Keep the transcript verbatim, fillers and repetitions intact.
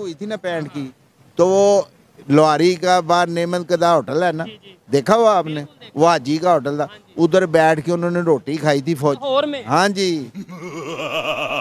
हुई थी ना पैंट की, तो वो लोहारी का बाहर नेमत कदा होटल है ना, देखा हुआ आपने, वो हाजी का होटल था, उधर बैठ के उन्होंने रोटी खाई थी फौज लाहौर में? हाँ जी